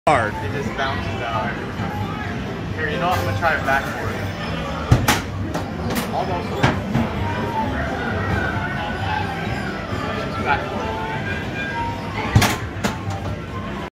hard. It just bounces out every time. Here, you know what? I'm gonna try it backboard. Almost. Just backboard.